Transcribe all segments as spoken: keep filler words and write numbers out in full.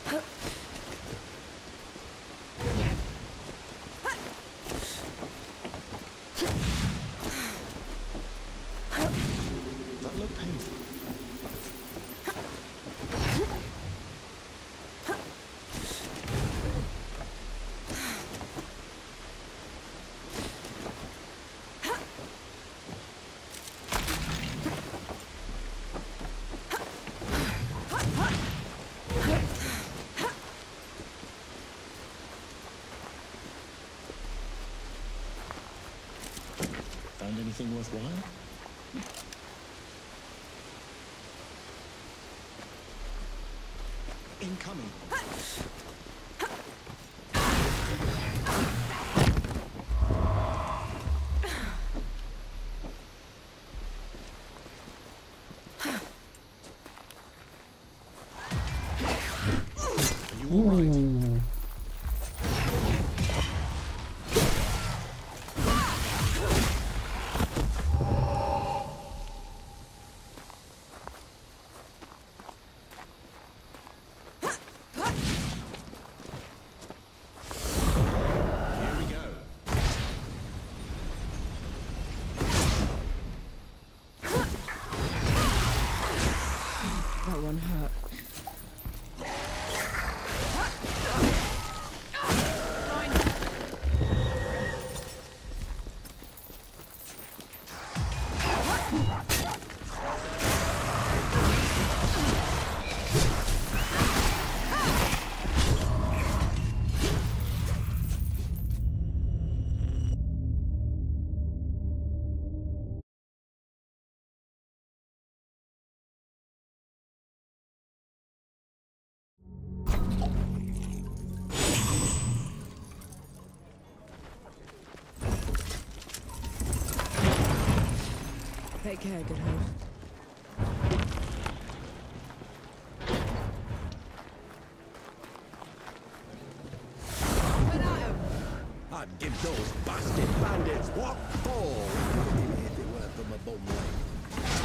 That looked painful. Found anything worthwhile? Incoming. Are you all right? That one hurt. Take care, good host. I'd give those bastard bandits what for if it weren't for my bum leg.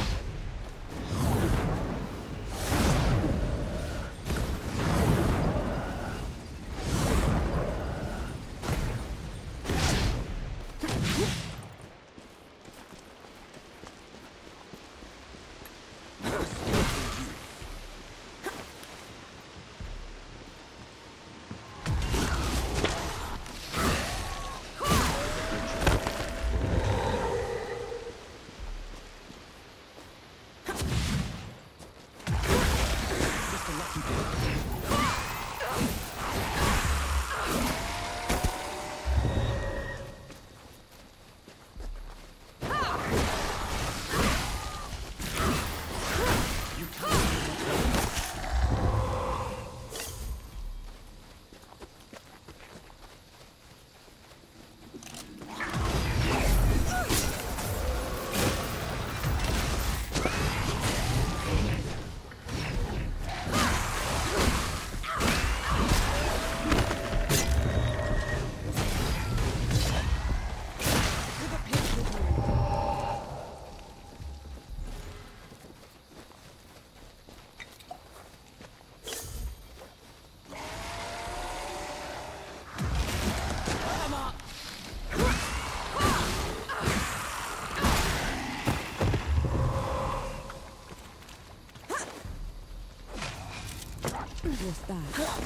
What's that?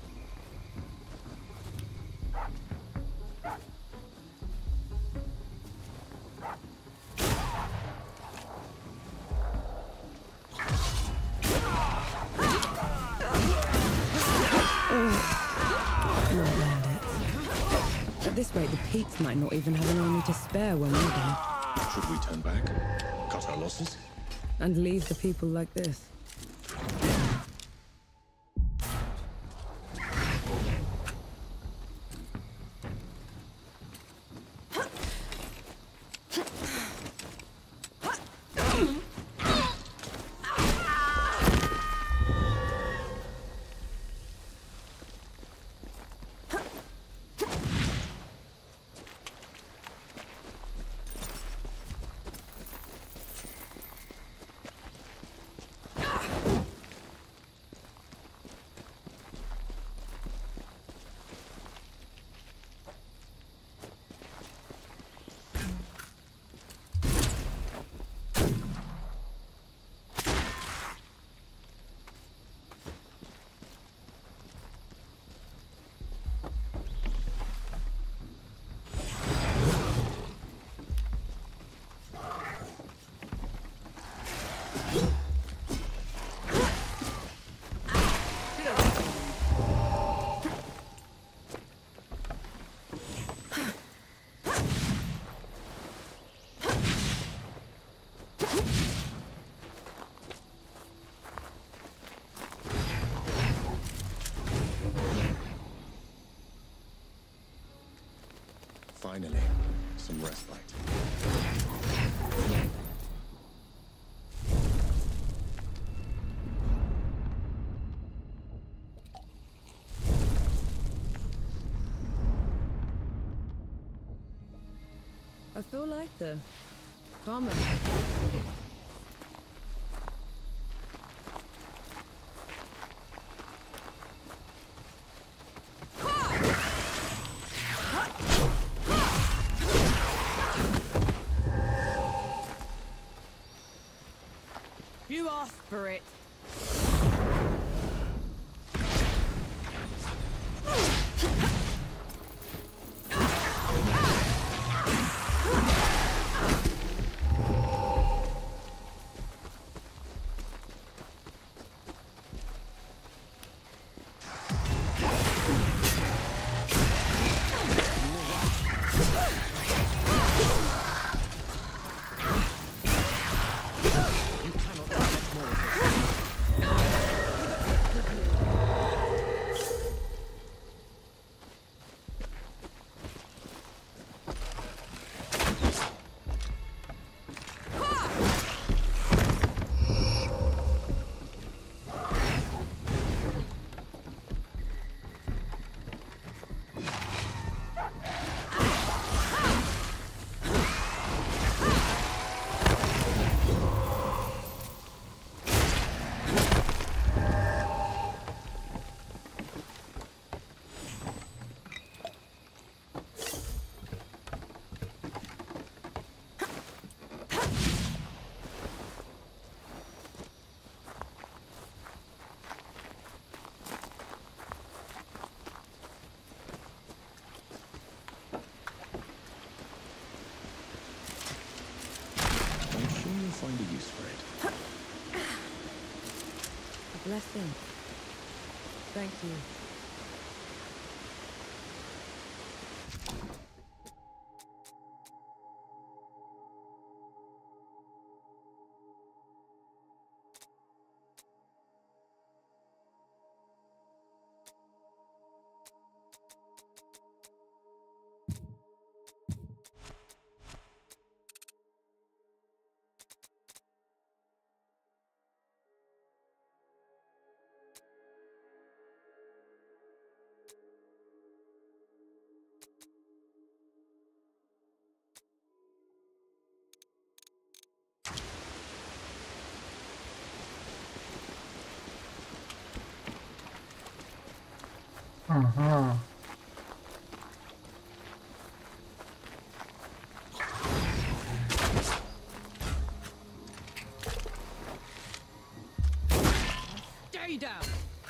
At this rate, the Peaks might not even have an army to spare when we're done. Should we turn back? Cut our losses? And leave the people like this? Finally, some respite. I feel like the common. You asked for it. Find a use for it. A blessing. Thank you. Uh-huh. Stay down.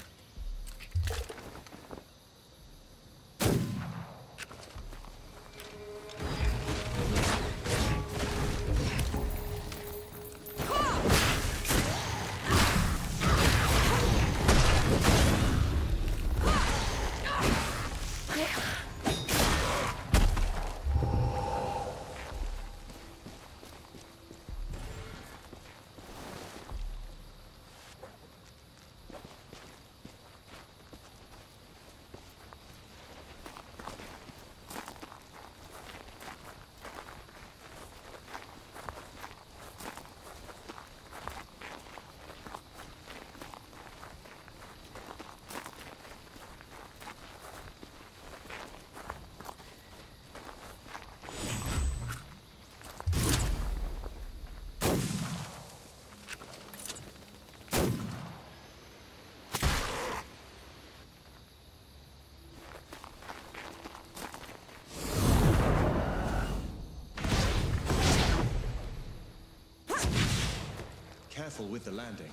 Careful with the landing.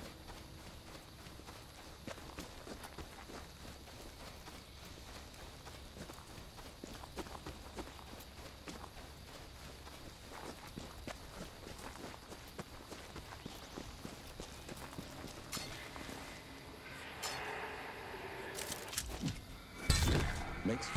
Makes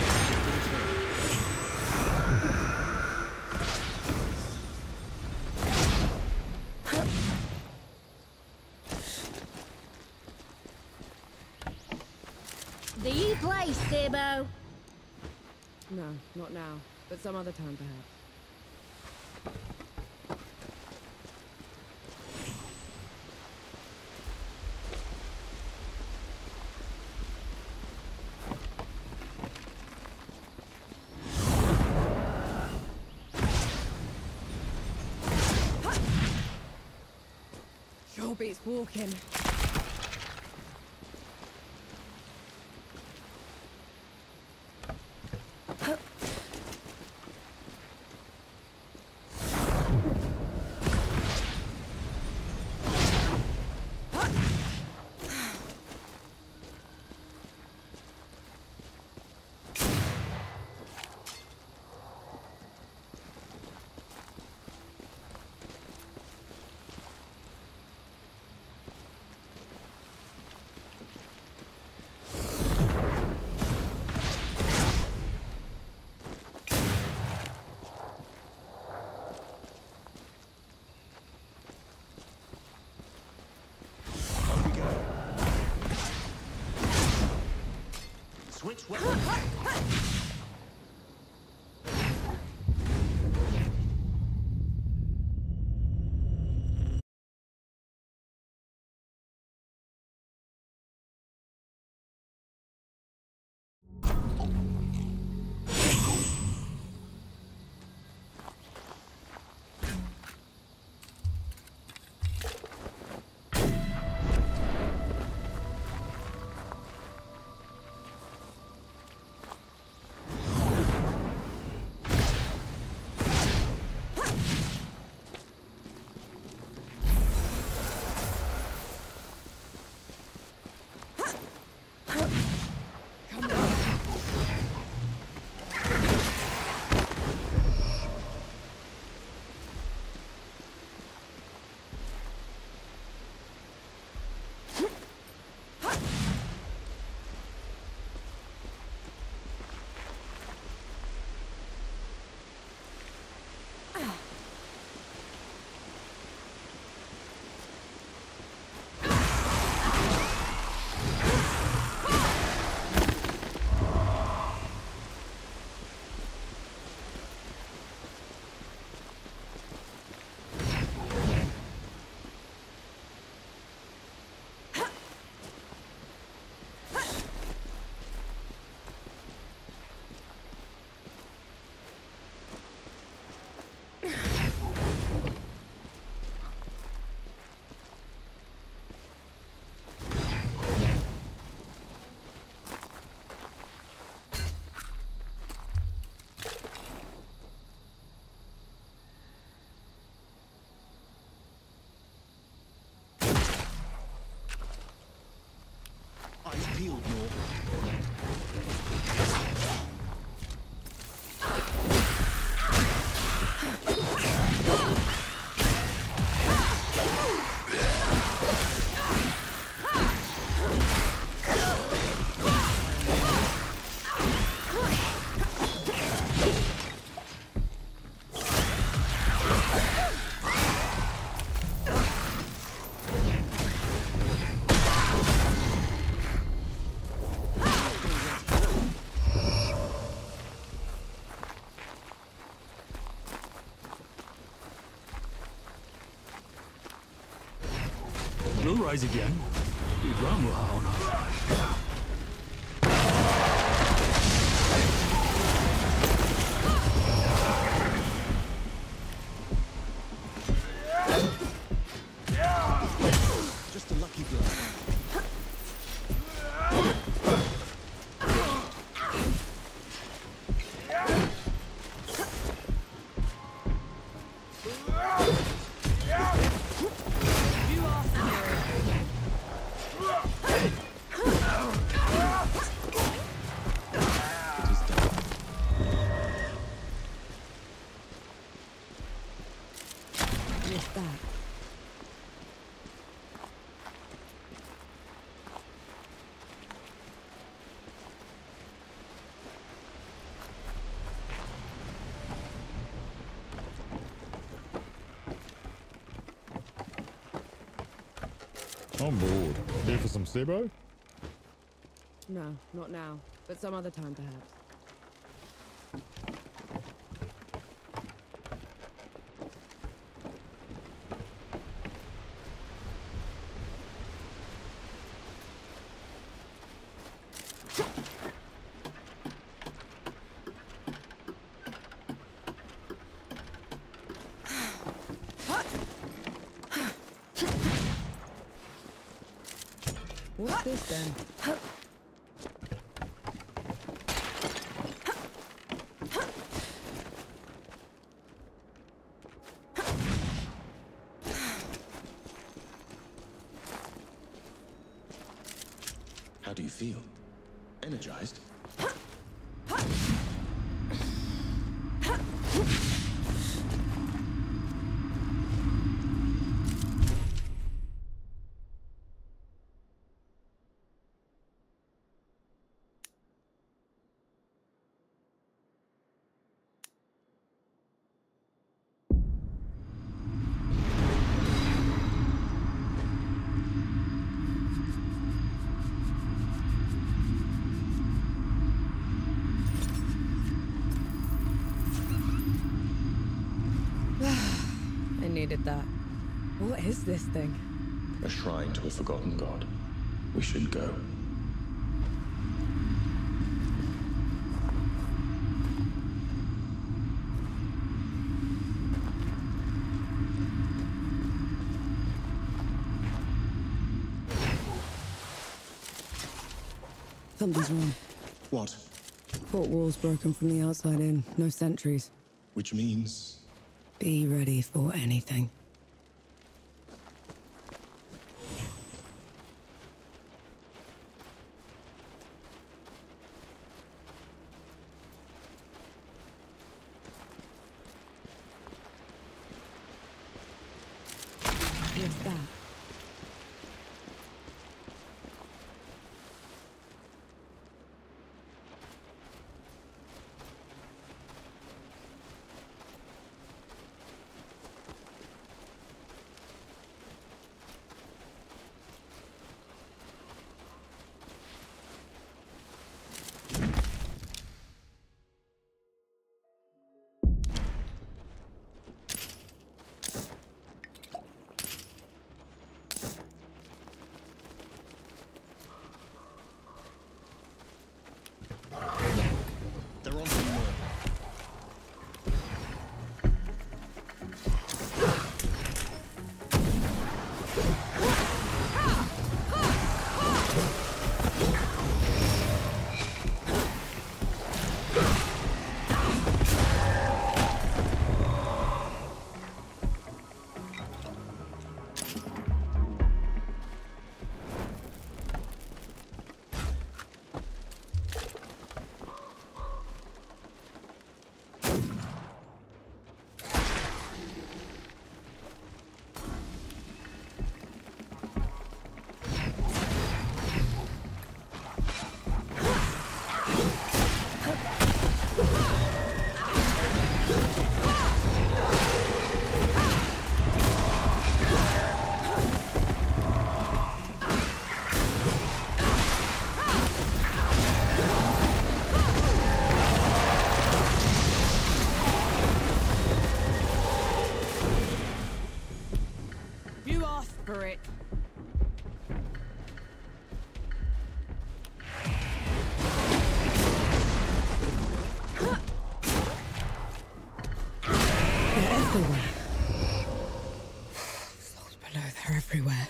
Do you play, Sebo? No, not now. but some other time perhaps. Sure beats walking. Switch weapons. Eyes peeled more. You'll rise again. You'd run well. Just a lucky blow. On board. Here for some Sebo? No, not now, but some other time perhaps. What's this then? How do you feel? Energized? I needed that. What is this thing? A shrine to a forgotten god. We should go. Something's wrong. What? Fort wall's broken from the outside in. No sentries. Which means... Be ready for anything. What's that? They're on some more. You asked for it. They're everywhere. Souls below, they're everywhere.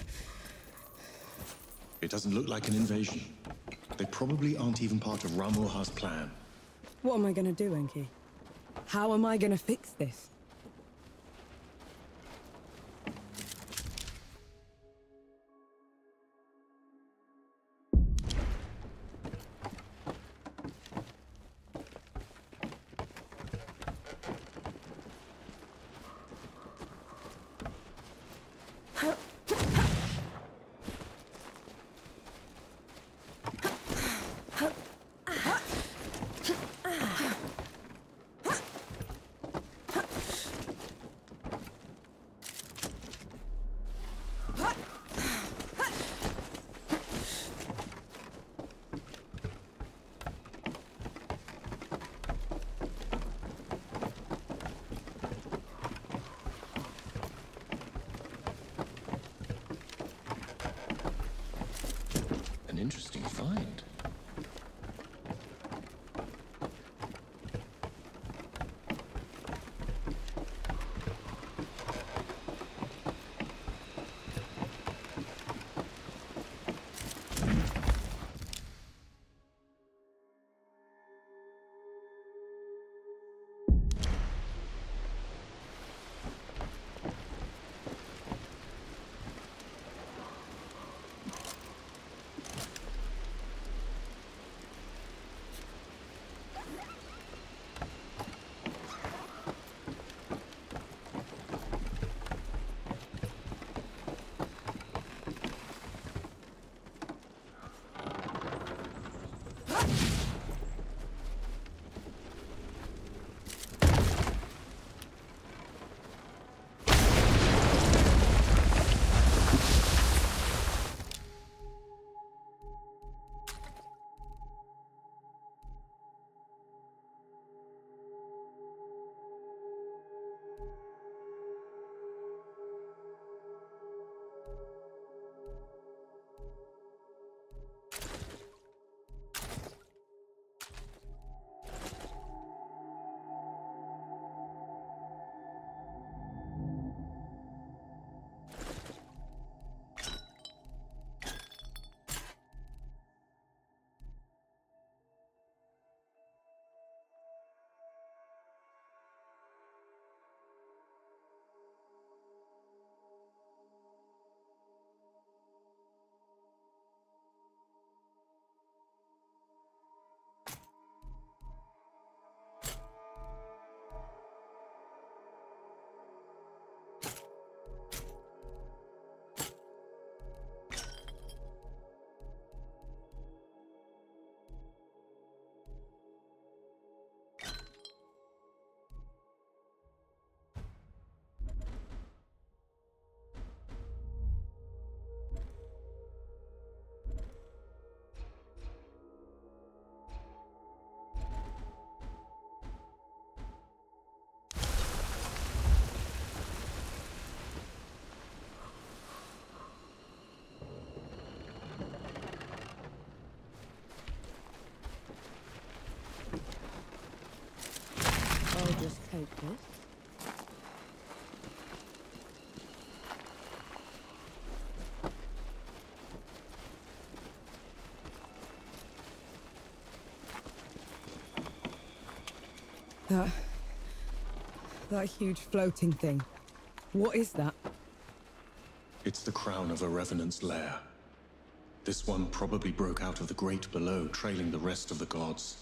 It doesn't look like an invasion. They probably aren't even part of Ramuha's plan. What am I gonna do, Enki? How am I gonna fix this? An interesting find. take this. That... that huge floating thing. What is that? It's the crown of a Revenant's lair. This one probably broke out of the Great Below, trailing the rest of the gods.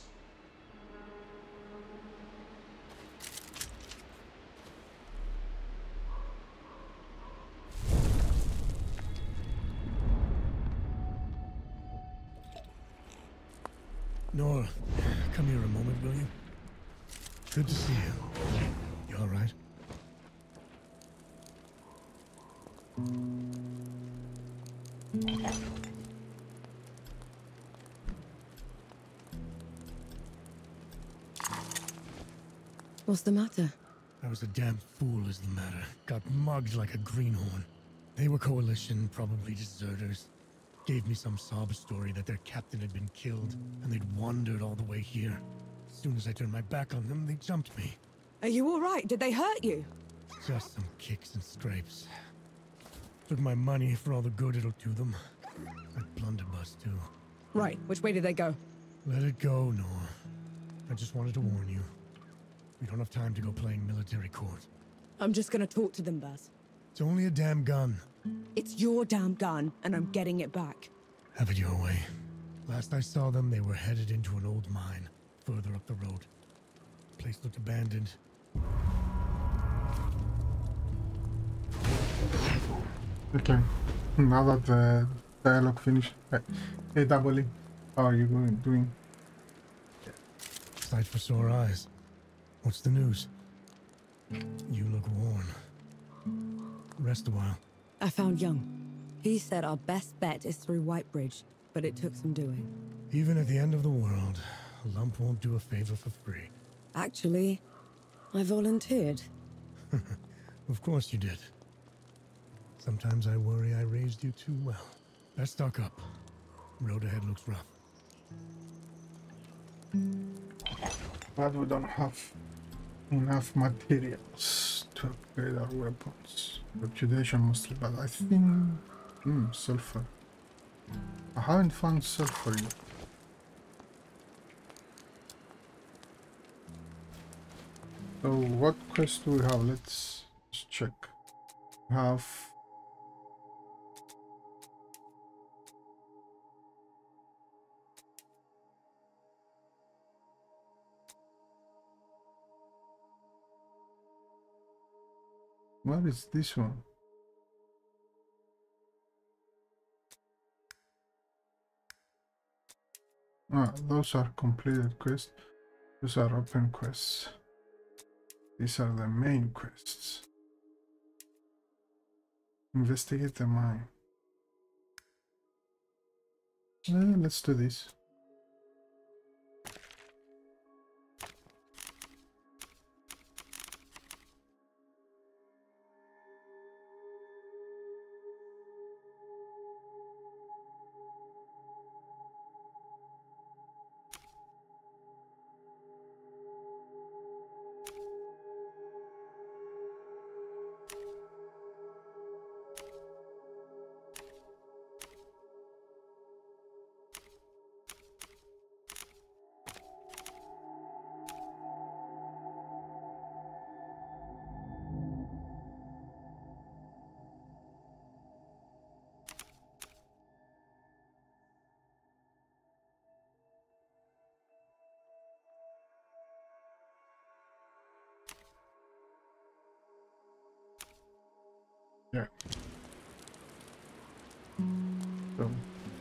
Nora, come here a moment, will you? Good to see you. You all right? What's the matter? I was a damn fool is the matter. Got mugged like a greenhorn. They were coalition, probably deserters. Gave me some sob story that their captain had been killed, and they'd wandered all the way here. As soon as I turned my back on them, they jumped me. Are you all right? Did they hurt you? Just some kicks and scrapes. Took my money for all the good it'll do them. That blunderbuss, too. Right. Which way did they go? Let it go, Nora. I just wanted to warn you. We don't have time to go playing military court. I'm just gonna talk to them, Baz. It's only a damn gun. It's your damn gun, and I'm getting it back. Have it your way. Last I saw them, they were headed into an old mine, further up the road. Place looked abandoned. Okay, now that the dialogue finished. Hey, Double E, how are you going, doing? Sight for sore eyes. What's the news? You look worn. Rest a while. I found Young. He said our best bet is through Whitebridge, but it took some doing. Even at the end of the world, a lump won't do a favor for free. Actually, I volunteered. Of course you did. Sometimes I worry I raised you too well. Let's stock up. Road ahead looks rough. But we don't have enough materials to upgrade our weapons. Reputation mostly, but I think... Hmm, sulfur. I haven't found sulfur yet. So what quest do we have? Let's just check. We have... What is this one? Ah, those are completed quests. Those are open quests. These are the main quests. Investigate the mine. Eh, let's do this. Yeah. So.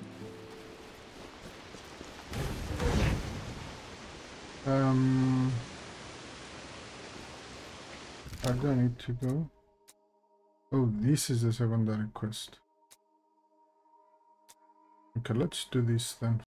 Um. I don't need to go. Oh, this is the secondary quest. Okay, let's do this then